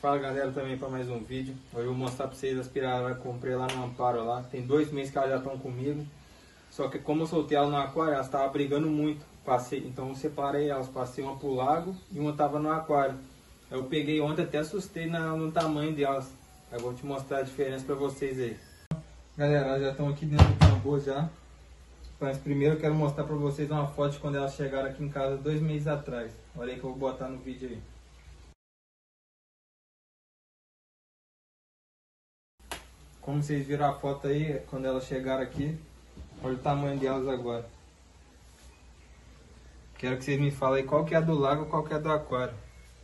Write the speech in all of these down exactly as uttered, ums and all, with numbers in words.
Fala galera, também para mais um vídeo. Hoje eu vou mostrar para vocês as piraras que eu comprei lá no Amparo lá. Tem dois meses que elas já estão comigo. Só que como eu soltei ela no aquário, elas estavam brigando muito. Passei, então eu separei elas, passei uma pro lago e uma tava no aquário. Eu peguei ontem, até assustei na, no tamanho delas. Eu vou te mostrar a diferença para vocês aí. Galera, elas já estão aqui dentro do tambor já. Mas primeiro eu quero mostrar para vocês uma foto de quando elas chegaram aqui em casa dois meses atrás. Olha aí que eu vou botar no vídeo aí. Como vocês viram a foto aí, quando elas chegaram aqui, olha o tamanho delas agora. Quero que vocês me falem qual que é a do lago e qual que é a do aquário.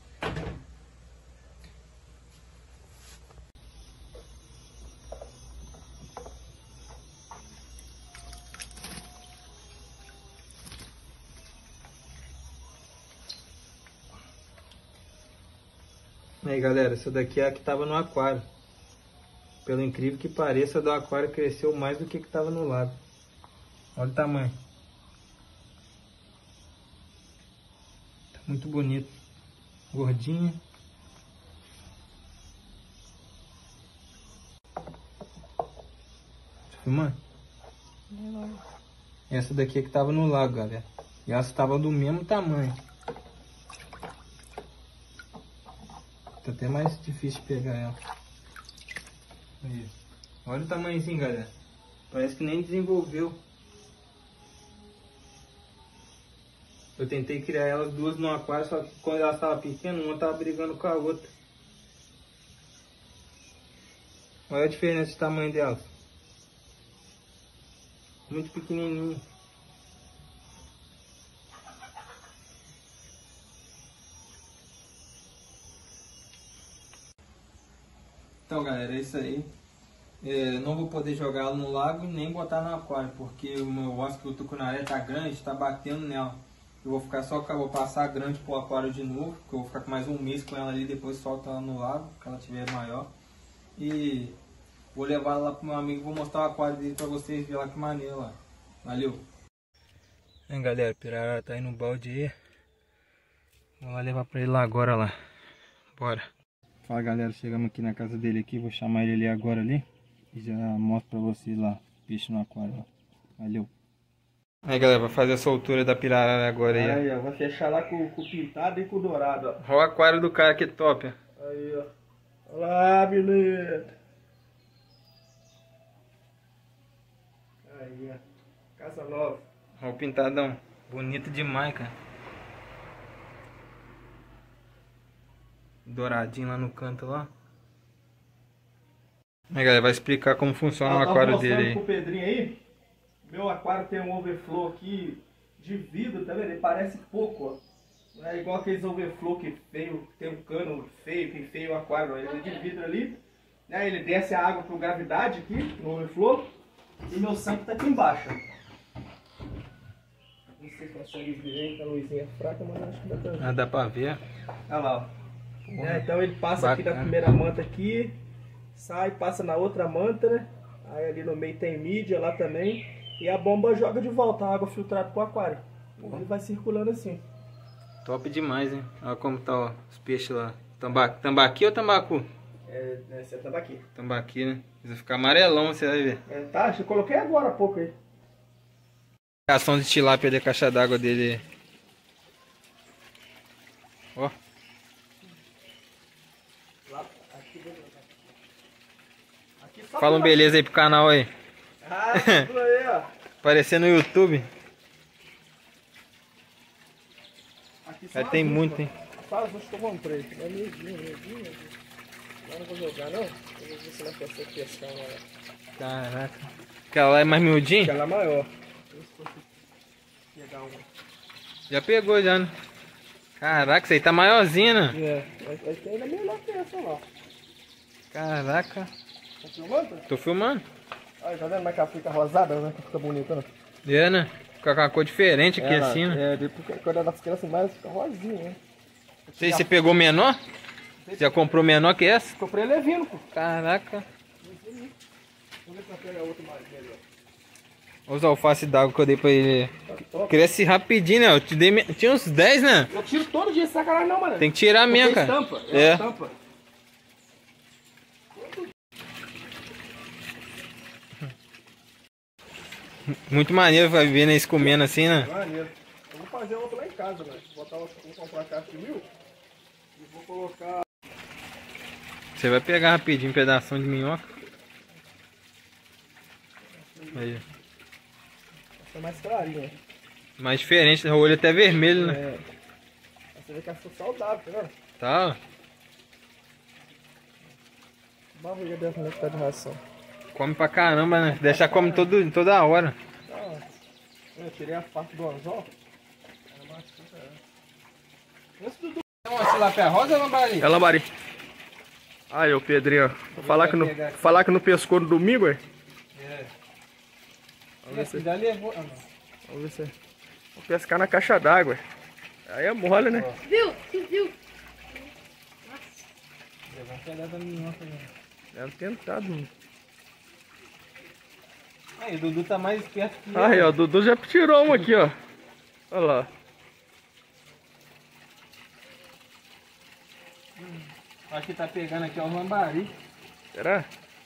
Aí galera, essa daqui é a que estava no aquário. Pelo incrível que pareça, a do aquário cresceu mais do que estava no lago. Olha o tamanho. Tá muito bonito. Gordinha. Tá filmando? Não. Essa daqui é que estava no lago, galera. E essa estava do mesmo tamanho. Tá até mais difícil de pegar ela. Aí. Olha o tamanhozinho, galera. Parece que nem desenvolveu. Eu tentei criar elas duas no aquário, só que quando elas estavam pequenas, uma estava brigando com a outra. Olha a diferença de tamanho delas. Muito pequenininho. Então galera, é isso aí. É, não vou poder jogá-lo no lago e nem botar no aquário, porque o meu osco que eu tô com na areia tá grande, tá batendo nela. Eu vou ficar só, vou passar grande pro aquário de novo, porque eu vou ficar com mais um mês com ela ali, depois solto ela no lago, que ela tiver maior. E vou levar ela lá pro meu amigo, vou mostrar o aquário dele pra vocês verem lá que maneiro lá. Valeu! Aí galera, a pirarara tá aí no balde aí. Vou lá levar pra ele lá agora lá. Bora! Fala galera, chegamos aqui na casa dele aqui, vou chamar ele ali agora ali e já mostro pra vocês lá, peixe no aquário lá. Valeu! Aí galera, vou fazer a soltura da pirarara agora aí. Aí ó, vai fechar lá com, com o pintado e com o dourado, ó. Olha o aquário do cara que top. Aí ó, olha lá, beleza. Aí ó, casa nova. Olha o pintadão, bonito demais, cara. Douradinho lá no canto lá. Aí galera, vai explicar como funciona o aquário dele aí. Pro Pedrinho aí, meu aquário tem um overflow aqui de vidro, tá vendo? Ele parece pouco, ó. Não é igual aqueles overflow que feio, tem um cano feio, que feio o aquário, ele é de vidro ali. Né? Ele desce a água por gravidade aqui, no overflow. E meu sangue tá aqui embaixo, ó. Não sei se consegue ver aí, tá a luzinha fraca, mas acho que dá pra ver. Ah, dá pra ver. Olha lá, ó. É, então ele passa Bacana. Aqui da primeira manta aqui, sai, passa na outra manta, né? Aí ali no meio tem mídia lá também. E a bomba joga de volta a água filtrada pro aquário. Uhum. Ele vai circulando assim. Top demais, hein? Olha como tá ó, os peixes lá. Tamba... Tambaqui ou tambacu? É, esse é tambaqui. Tambaqui, né? Vai ficar amarelão, você vai ver. É, tá, eu coloquei agora há pouco aí. Ação de tilápia da caixa d'água dele. Ó. Fala um beleza aí pro canal aí. Ah, tudo aí, ó. Aparecendo no YouTube. Aí tem muito, hein? Fala, acho que eu comprei. É medinho, medinho. Agora não vou jogar, não. Eu vou ver se ela consegue pescar uma. Caraca. Aquela lá é mais miudinha? Aquela é maior. Pegar uma. Já pegou, já, né? Caraca, isso aí tá maiorzinha, né? É, mas essa ainda é menor que essa lá. Caraca. Tá filmando? Tô filmando. Olha, tá vendo como é que ela fica rosada, né? Que fica bonita, né? É, né? Fica com uma cor diferente aqui ela, assim, né? É, depois quando ela fica assim mais, fica rosinha, né? Você, você pegou menor? Você já comprou menor que essa? Comprei levino, pô. Caraca. Vamos ver se eu pego a outra mais melhor. Olha os alface d'água que eu dei pra ele. Tá cresce rapidinho, né? Eu te dei... Tinha uns dez, né? Eu tiro todo dia, sacanagem não, mano. Tem que tirar mesmo, cara. Estampa. É. Estampa. Muito maneiro, vai ver eles comendo assim, né? Maneiro. Eu vou fazer outro lá em casa, né? Vou, botar, vou comprar a caixa de mil e vou colocar... Você vai pegar rapidinho um pedaço de minhoca. Aí. Essa é mais clarinha. Mais diferente, o olho até vermelho, né? É. Você vê que essa é saudável, tá vendo? Tá, ó. Barriga dessa né, que tá de ração. Come pra caramba, né? Deixa come todo, toda hora. Ah, eu tirei a parte do anzol. Esse Dudu. É uma tilapia rosa ou lambari? É lambari. Aí, ô Pedrinho, ó. Falar que, no, falar que não pescou no domingo, é? É. Vamos ver se... Já levou. Ah, não. Vamos ver se... Vou pescar na caixa d'água. Aí é mole, né? Viu? Viu? Viu? Levou um pedaço da minhoca aí. Deve tentar, Dudu. Aí, o Dudu tá mais esperto que eu. Aí, ó, o Dudu já tirou uma aqui, ó. Olha lá. Hum, acho que tá pegando aqui ó, o lambari. Será?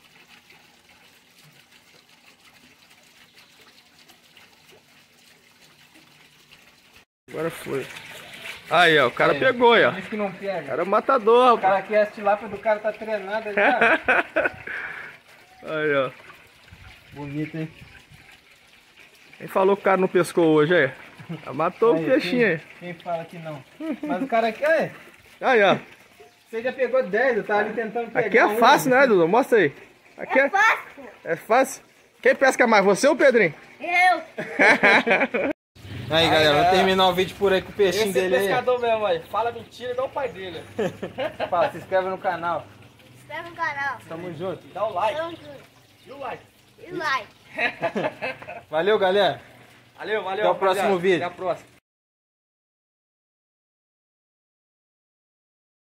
Agora foi. Aí, ó, o cara Aí, pegou, ó. Diz que não pega. O cara é o matador, O cara aqui, a tilápia do cara tá treinada já. Aí, ó. Bonito, hein? Quem falou que o cara não pescou hoje, aí? Já matou Aí, o peixinho aí. Quem, quem fala que não? Mas o cara aqui, aí, Aí, ó. você já pegou dez, eu tava ali tentando pegar. Aqui é um. fácil, né, Dudu? Mostra aí. Aqui é, Fácil. é fácil. Quem pesca mais, você ou o Pedrinho? Eu. Aí, galera, vou terminar o vídeo por aí com o peixinho Esse é dele aí. pescador mesmo, aí. Fala mentira igual o pai dele. Fala, se inscreve no canal. Se inscreve no canal. Tamo junto. Dá o like. Tamo junto. E o like. E like. Valeu, galera. Valeu, valeu. Até o próximo rapaziada. vídeo. Até a próxima.